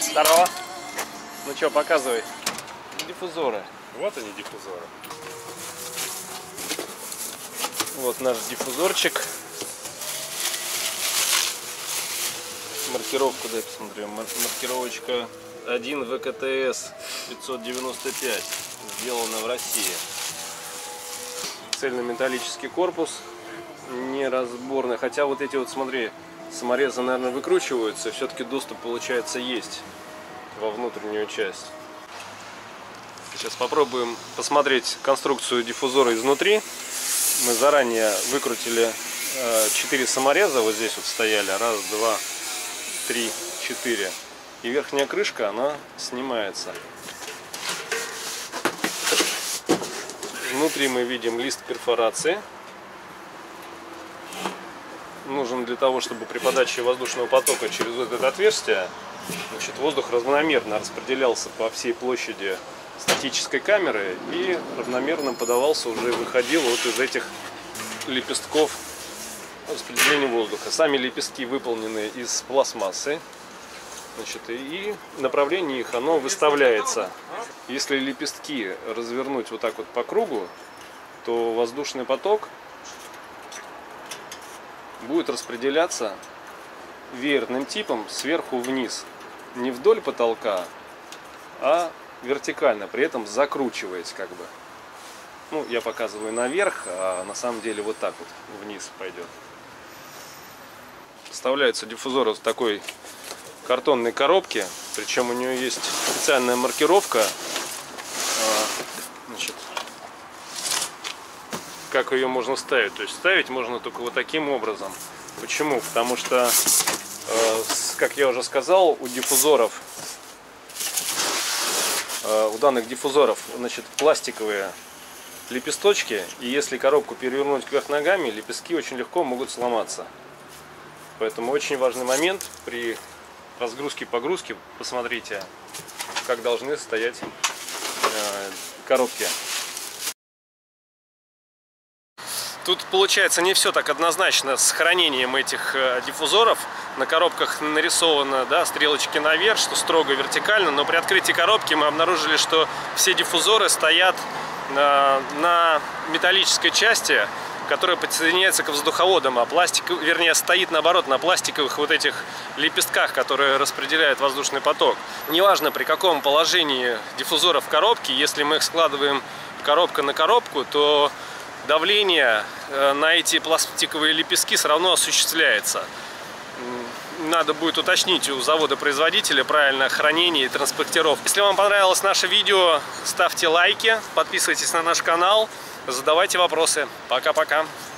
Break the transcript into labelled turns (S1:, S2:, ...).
S1: Здорово. Ну что, показывай. Диффузоры.
S2: Вот они, диффузоры.
S1: Вот наш диффузорчик. Маркировку, дай посмотрим. Маркировочка 1 ВКТС 595. Сделана в России. Цельнометаллический корпус. Неразборный. Хотя вот эти вот, смотри, саморезы, наверное, выкручиваются. Все-таки доступ, получается, есть во внутреннюю часть. Сейчас попробуем посмотреть конструкцию диффузора изнутри. Мы заранее выкрутили 4 самореза. Вот здесь вот стояли. Раз, два, три, 4. И верхняя крышка, она снимается. Внутри мы видим лист перфорации. Нужен для того, чтобы при подаче воздушного потока через вот это отверстие, значит, воздух равномерно распределялся по всей площади статической камеры и равномерно подавался, уже выходил вот из этих лепестков распределения воздуха. Сами лепестки выполнены из пластмассы, значит, и направление их оно выставляется. Если лепестки развернуть вот так вот по кругу, то воздушный поток будет распределяться веерным типом сверху вниз, не вдоль потолка, а вертикально, при этом закручиваясь как бы. Ну, я показываю наверх, а на самом деле вот так вот вниз пойдет. Вставляется диффузор в такой картонной коробке, причем у нее есть специальная маркировка, значит, как ее можно ставить. То есть ставить можно только вот таким образом. Почему? Потому что, как я уже сказал, у диффузоров, у данных диффузоров, значит, пластиковые лепесточки, и если коробку перевернуть кверх ногами, лепестки очень легко могут сломаться. Поэтому очень важный момент при разгрузке-погрузке, посмотрите, как должны стоять коробки. Тут получается не все так однозначно с хранением этих диффузоров. На коробках нарисовано, да, стрелочки наверх, что строго вертикально, но при открытии коробки мы обнаружили, что все диффузоры стоят на металлической части, которая подсоединяется к воздуховодам, а вернее, стоит наоборот на пластиковых вот этих лепестках, которые распределяют воздушный поток. Неважно, при каком положении диффузора в коробке, если мы их складываем коробка на коробку, то давление на эти пластиковые лепестки все равно осуществляется. Надо будет уточнить у завода-производителя правильное хранение и транспортировку. Если вам понравилось наше видео, ставьте лайки, подписывайтесь на наш канал, задавайте вопросы. Пока-пока.